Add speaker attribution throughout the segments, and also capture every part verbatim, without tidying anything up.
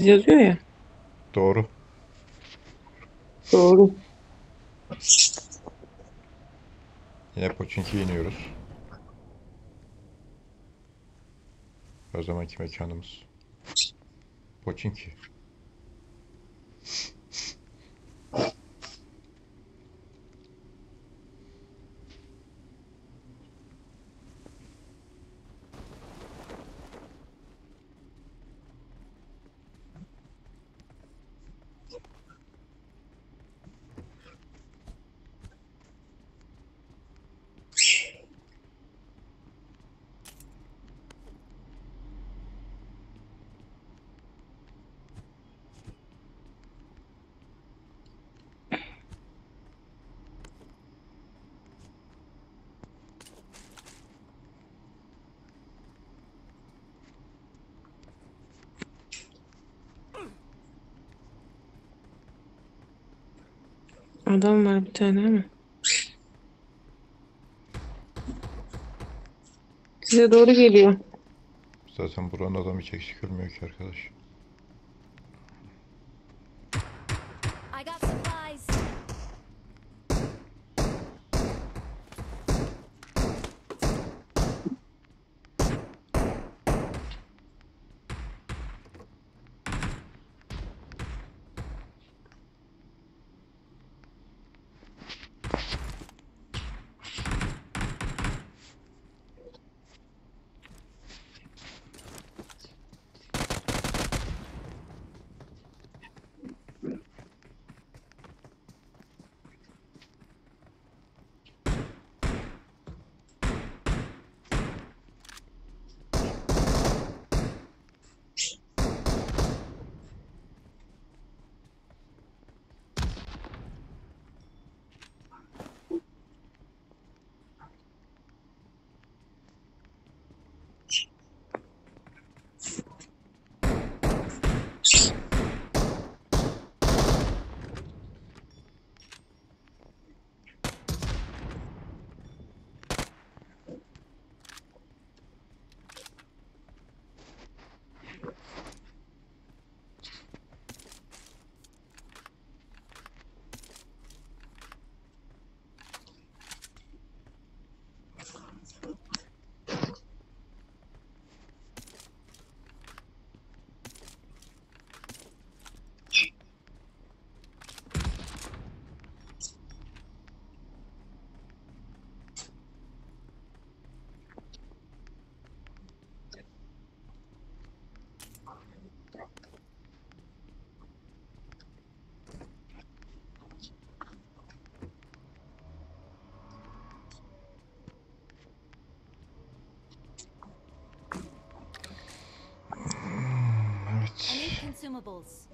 Speaker 1: yazıyor ya.
Speaker 2: Doğru.
Speaker 1: Doğru.
Speaker 2: Yine Pochinki'ye iniyoruz. Her zamanki mekanımız. Pochinki.
Speaker 1: Adam var bir tane ama. Size doğru geliyor.
Speaker 2: Zaten buranın adamı hiç eksik ölmüyor ki arkadaş.
Speaker 3: I got supplies. I need
Speaker 2: Evet.
Speaker 3: consumables.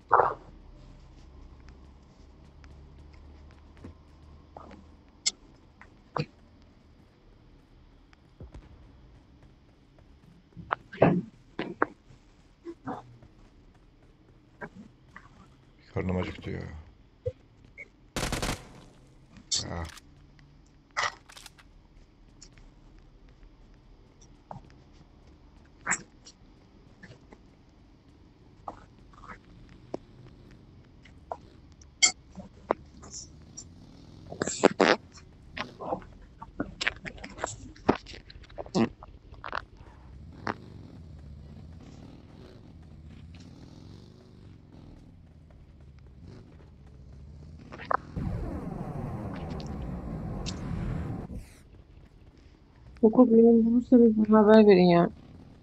Speaker 2: Karnım acıktı ya. Ah.
Speaker 1: Okul benim bulursanız bana haber verin ya.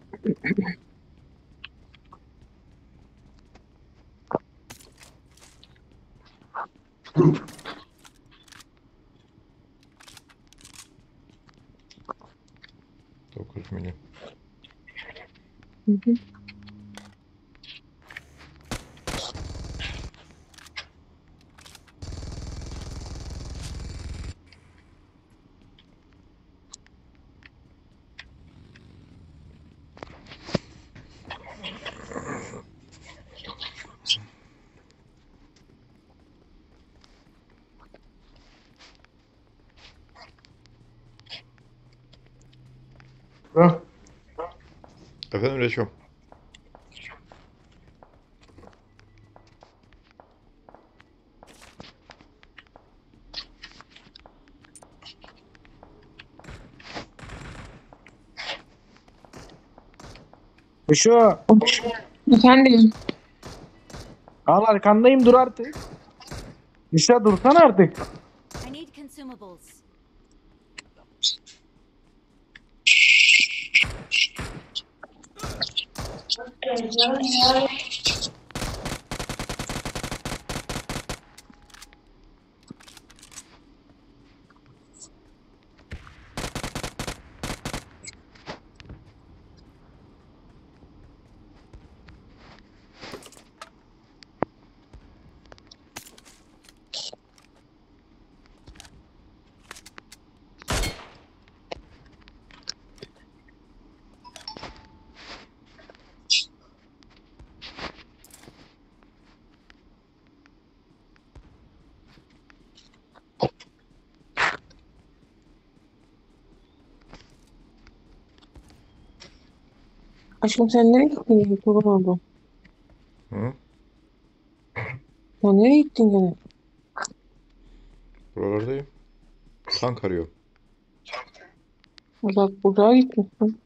Speaker 2: dokuz milim.
Speaker 1: Hı hı.
Speaker 2: Efendim Reşo.
Speaker 4: Şu
Speaker 1: Efendim.
Speaker 4: al arkandayım dur artık. Büşra dursana artık.
Speaker 3: I need consumables.
Speaker 1: Aşkım sen nereye gittin gene? Kurban oldu.
Speaker 2: Hı?
Speaker 1: Sen nereye gittin gene?
Speaker 2: Buralardayım. Tank arıyorum.
Speaker 1: Uzak uzağa gitmişsin.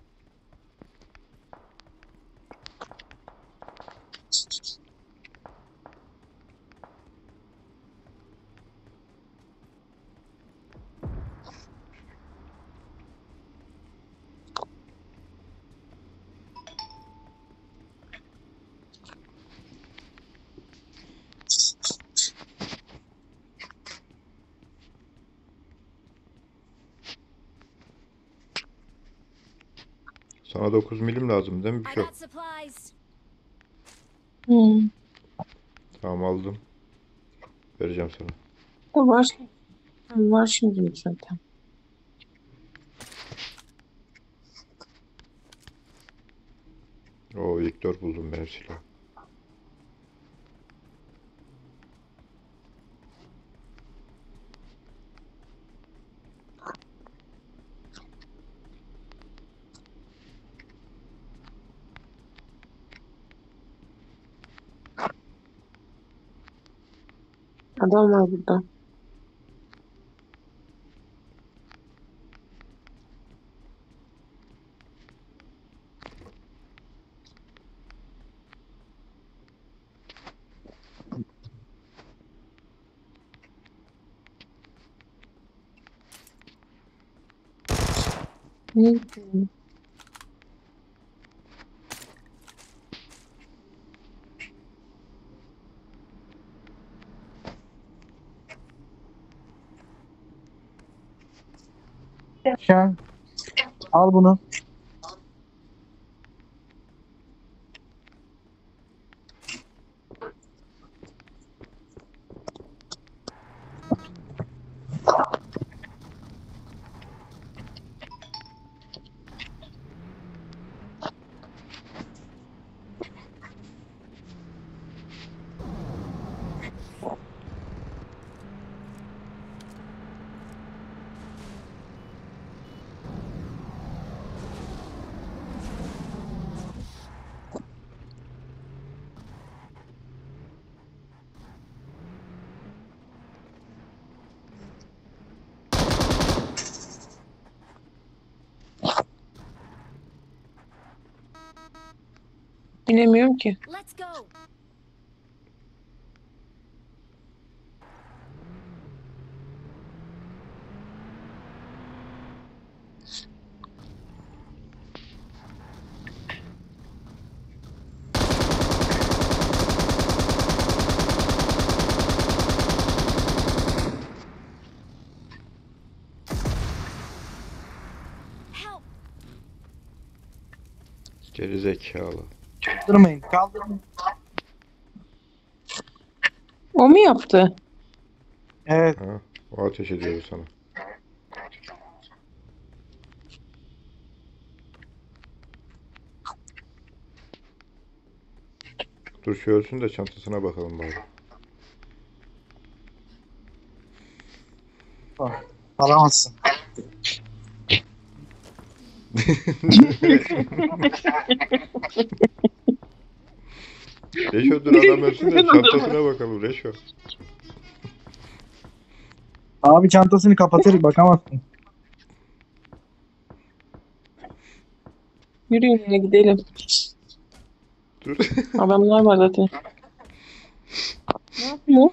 Speaker 2: Sana dokuz milim lazım değil mi
Speaker 3: I
Speaker 2: Büşra?
Speaker 3: got supplies.
Speaker 1: Hmm.
Speaker 2: Tamam aldım. Vereceğim sana.
Speaker 1: Da var. Hı, var şimdi zaten.
Speaker 2: Oo Victor buldum benim silah.
Speaker 1: Adam var burada. Ne gittin?
Speaker 4: Büşra al bunu.
Speaker 1: Bilemiyorum ki.
Speaker 3: Let's go. Help.
Speaker 2: Geri zekalı.
Speaker 4: Kaldırmayın. Kaldırmayın.
Speaker 1: O mu yaptı?
Speaker 4: Evet.
Speaker 2: Ha? O ateş ediyordu sana. Dur şu ölsün de çantasına bakalım bari.
Speaker 4: Alamazsın.
Speaker 2: Reşo dur adam ölsün de çantasına bakalım Reşo.
Speaker 4: Abi çantasını kapatır bakamazsın.
Speaker 1: Yürüyün ya gidelim.
Speaker 2: Dur.
Speaker 1: Adamlar var zaten. Ne yapıyor?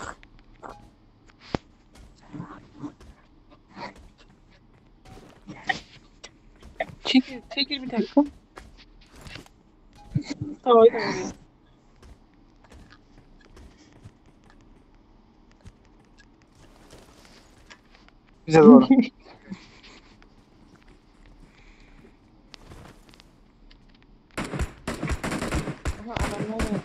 Speaker 1: Çekil, çekil bir dakika. Tavayı da vurayım.
Speaker 4: Bize doğru.
Speaker 1: Aha adamlar var.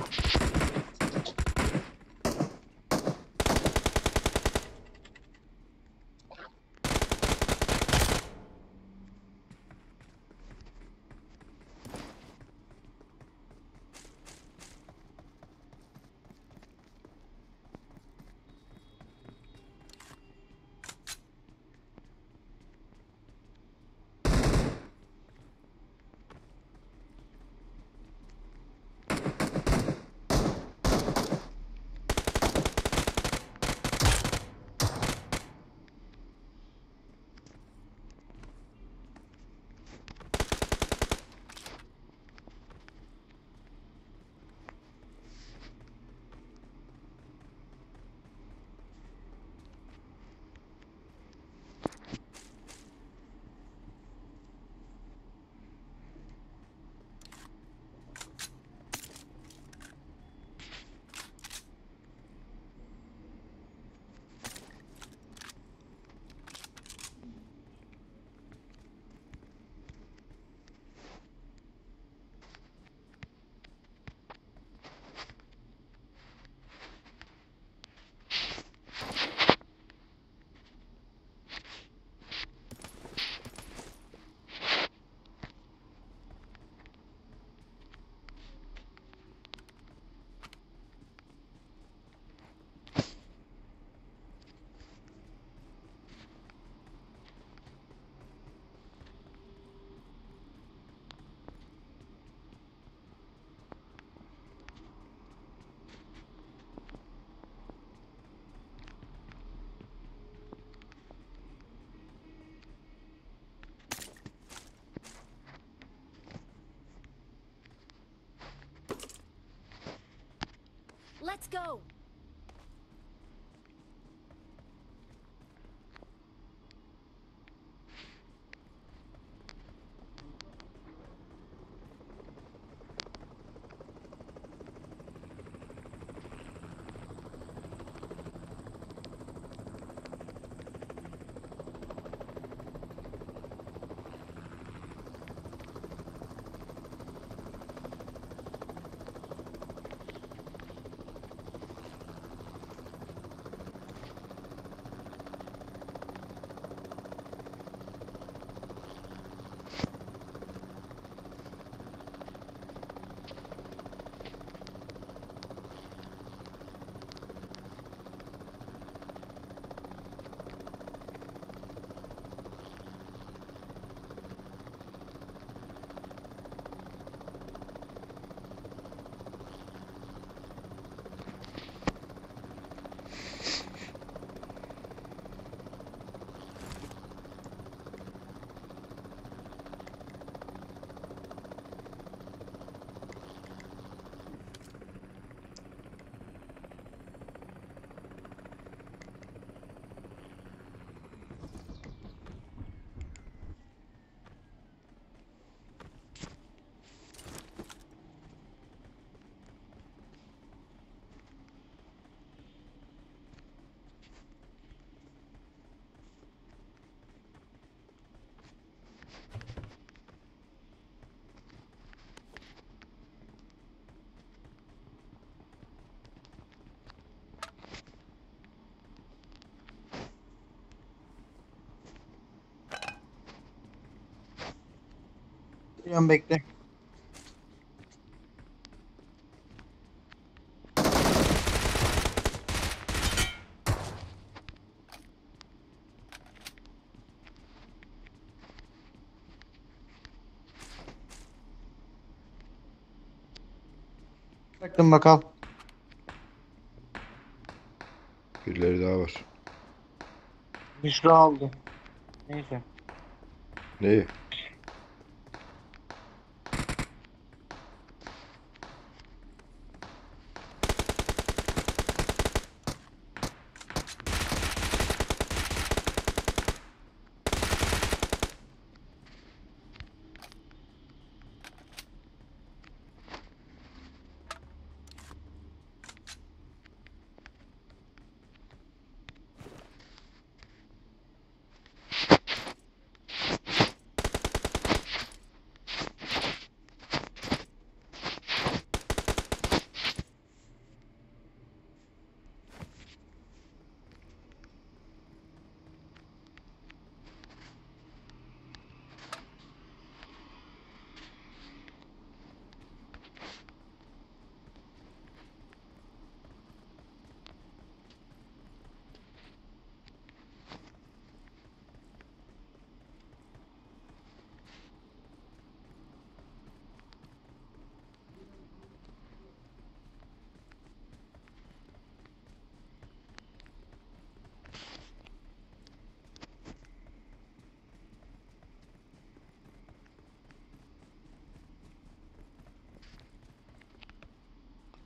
Speaker 3: Let's go.
Speaker 4: Geliyorum bekle. Baktım bakalım.
Speaker 2: Birileri daha var.
Speaker 4: Büşra aldı. Neyse.
Speaker 2: Neyi?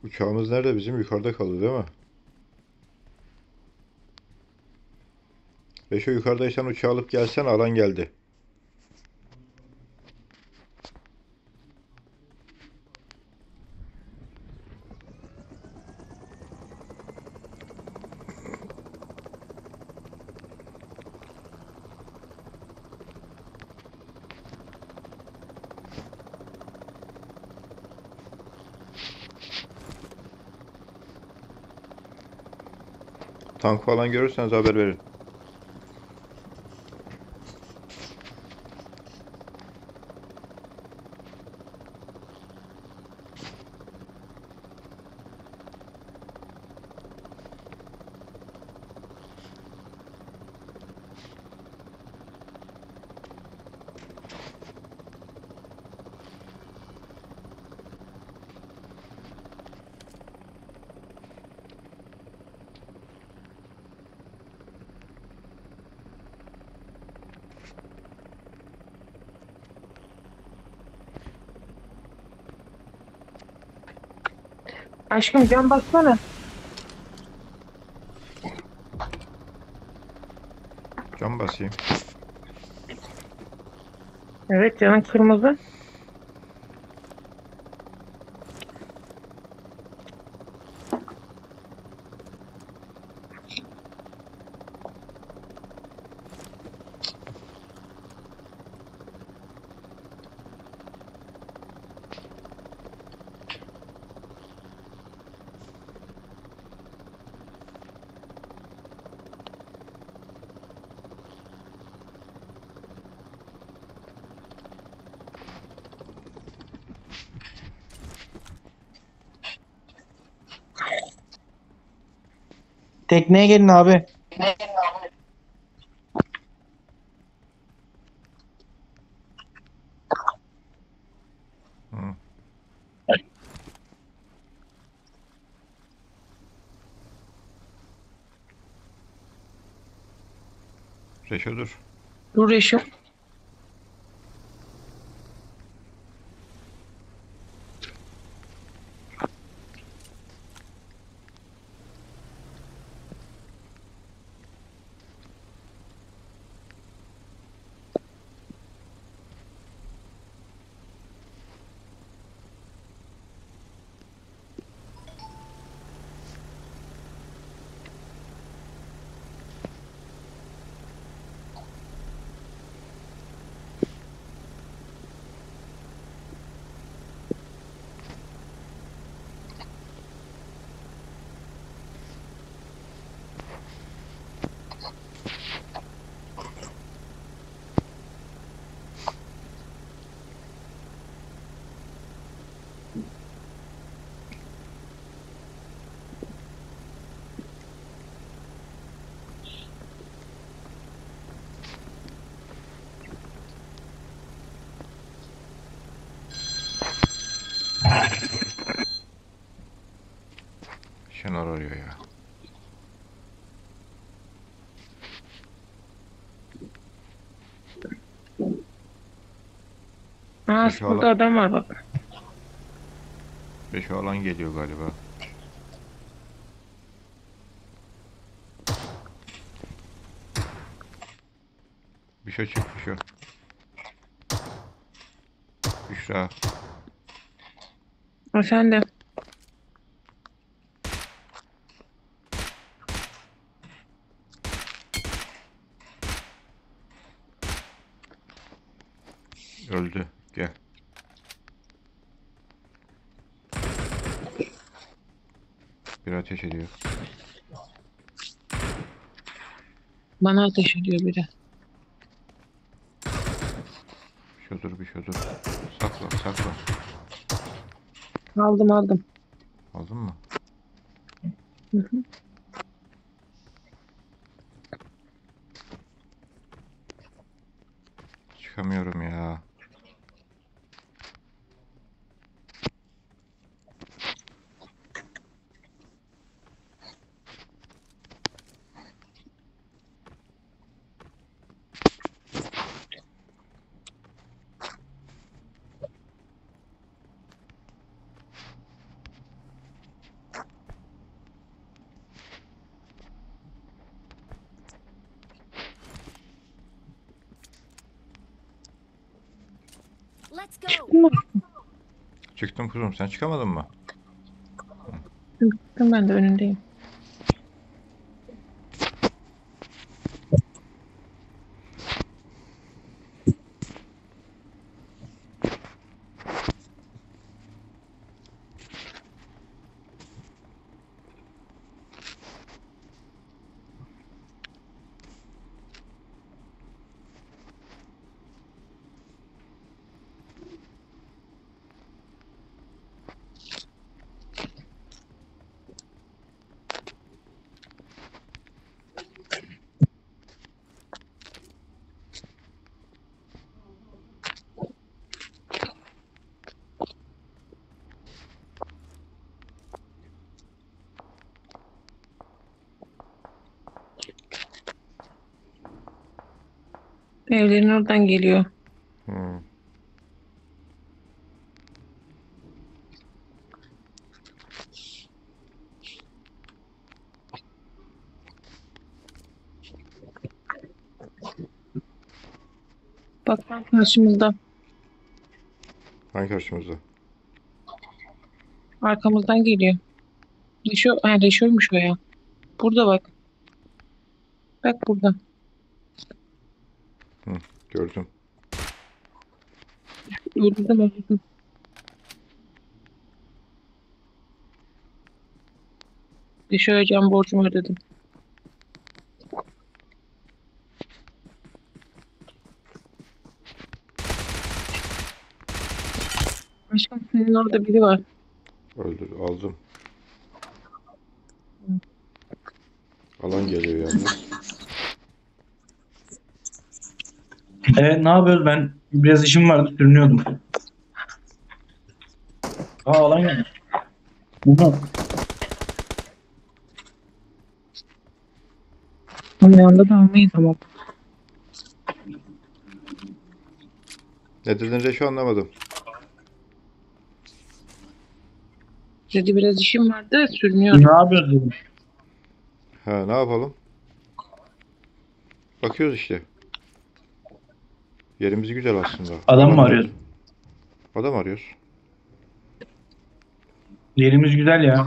Speaker 2: Uçağımız nerede bizim? Yukarıda kaldı değil mi? Beşo yukarıdaysan uçağı alıp gelsen, alan geldi. Tank falan görürseniz haber verin.
Speaker 1: Aşkım can bassana.
Speaker 2: Cam basayım.
Speaker 1: Evet canın kırmızı.
Speaker 4: Tekneye gelin abi.
Speaker 2: Hı. Reşo dur.
Speaker 1: Dur eşim.
Speaker 2: Şener arıyor ya.
Speaker 1: Aa,
Speaker 2: Reşo
Speaker 1: burada
Speaker 2: alan,
Speaker 1: adam var bak.
Speaker 2: Reşo alan geliyor galiba. Bir şey çık, bir şey. Büşra.
Speaker 1: Efendim.
Speaker 2: Öldü. Gel. Bir ateş ediyor.
Speaker 1: Bana ateş ediyor biri.
Speaker 2: Şudur bir şudur. Sakla sakla.
Speaker 1: Aldım aldım.
Speaker 2: Aldın mı?
Speaker 1: Hı hı.
Speaker 2: Çıkamıyorum ya.
Speaker 3: Let's go.
Speaker 1: Çıktın mı?
Speaker 2: Çıktım kuzum, sen çıkamadın mı?
Speaker 1: Çıktım, ben de önündeyim. Evlerin oradan geliyor.
Speaker 2: Hmm.
Speaker 1: Bak tam karşımızda.
Speaker 2: Hangi karşımızda?
Speaker 1: Arkamızdan geliyor. Reşo, ha, Reşo'ymuş o ya. Burada bak. Bak burada.
Speaker 2: Hı, gördüm.
Speaker 1: Öldürdüm öldürdüm. Reşo'ya can borcumu ödedim. Aşkım senin orada biri var.
Speaker 2: Öldür, aldım. Alan geliyor yalnız.
Speaker 4: Evet, ne yapıyoruz? Ben biraz işim vardı, sürünüyordum. Aa, alan gelmiş. Bunu.
Speaker 1: Onun yanında da almayın tamam.
Speaker 2: Ne dedin Reşo, anlamadım.
Speaker 1: Dedi biraz işim vardı sürünüyorum.
Speaker 4: Ne yapıyoruz dedim.
Speaker 2: Ha, ne yapalım? Bakıyoruz işte. Yerimiz güzel aslında.
Speaker 4: Adam mı
Speaker 2: Alan-
Speaker 4: arıyorsun?
Speaker 2: Adam arıyoruz.
Speaker 4: Yerimiz güzel ya.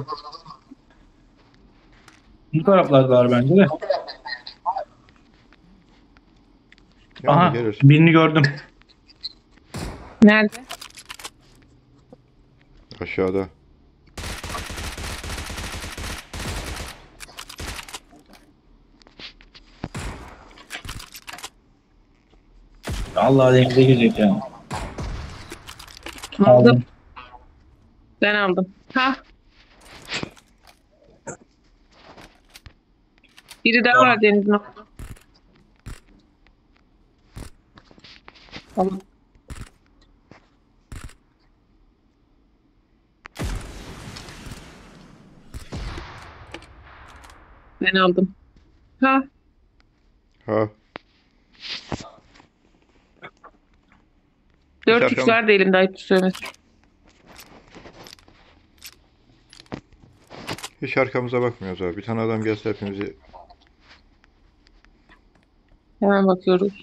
Speaker 4: Bu taraflardalar bence de.
Speaker 2: Yani
Speaker 4: Aha,
Speaker 2: gelir.
Speaker 4: birini gördüm.
Speaker 1: Nerede?
Speaker 2: Aşağıda.
Speaker 4: Allah denize girecek yani.
Speaker 1: Aldım.
Speaker 4: Aldım.
Speaker 1: Ben aldım. Ha? Biri daha var denizin orada. Tamam. Ben aldım. Ha?
Speaker 2: Ha.
Speaker 1: Dört
Speaker 2: Arkam-
Speaker 1: üç var da elimde ayıp söylemesin.
Speaker 2: Hiç arkamıza bakmıyoruz abi. Bir tane adam gelse hepimizi...
Speaker 1: Hemen bakıyoruz.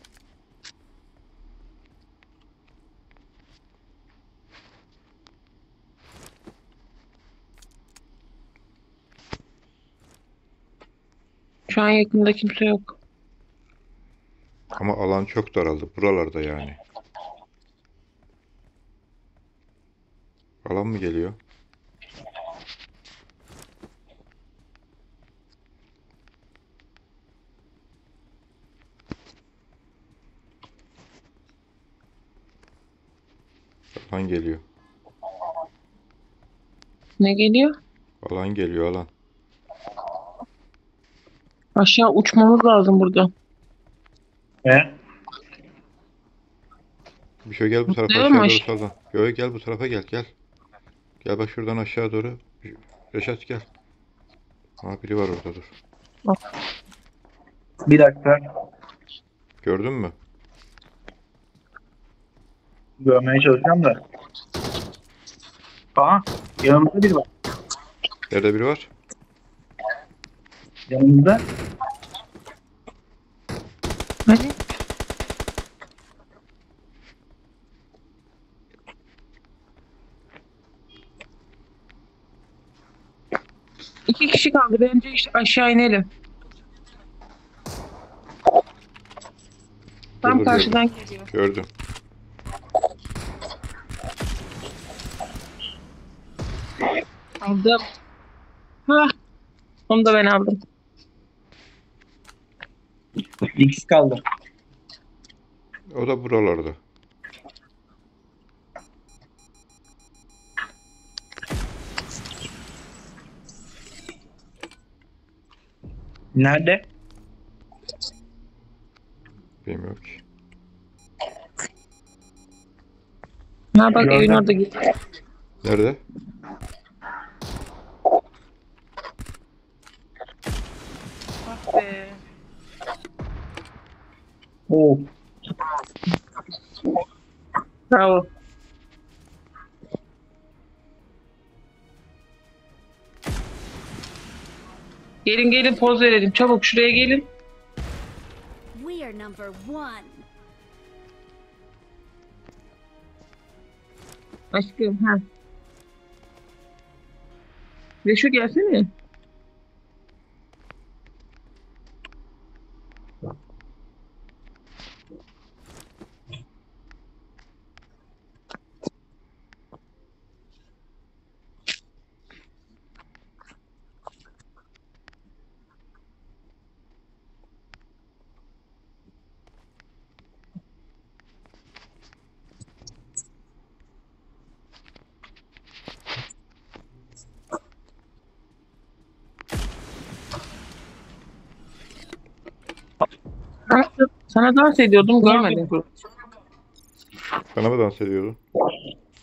Speaker 1: Şu an yakında kimse yok.
Speaker 2: Ama alan çok daraldı. Buralarda yani. Alan mı geliyor? Alan geliyor.
Speaker 1: Ne geliyor?
Speaker 2: Alan geliyor, alan.
Speaker 1: Aşağı uçmamız lazım burada.
Speaker 4: E?
Speaker 2: Bir şey gel bu tarafa
Speaker 1: Değil
Speaker 2: aşağı
Speaker 1: mi
Speaker 2: doğru
Speaker 1: aşağı?
Speaker 2: sallan. Yo, gel bu tarafa gel gel. Gel bak şuradan aşağı doğru. Reşat gel. Ha, biri var orada, dur.
Speaker 4: Bir dakika.
Speaker 2: Gördün mü?
Speaker 4: Görmeye çalışacağım da. Aha, yanımızda biri var.
Speaker 2: Nerede biri var?
Speaker 4: Yanımızda.
Speaker 1: Hadi. İki kişi kaldı. Bence işte aşağı inelim. Tam
Speaker 2: Dur, dur,
Speaker 1: karşıdan geliyor.
Speaker 2: Gördüm.
Speaker 1: Aldım. Hah. Onu da ben aldım.
Speaker 4: İkisi kaldı.
Speaker 2: O da buralarda.
Speaker 4: Nerede?
Speaker 2: Bilmiyorum ki.
Speaker 1: Ha bak evin
Speaker 4: Gördüm.
Speaker 1: orada git.
Speaker 2: Nerede?
Speaker 1: Ah be.
Speaker 4: Oo.
Speaker 1: Bravo. Gelin gelin poz verelim. Çabuk şuraya gelin.
Speaker 3: We are number one.
Speaker 1: Aşkım ha. Ve şu gelsene. Sana dans ediyordum görmedin.
Speaker 2: Sana mı dans ediyordun?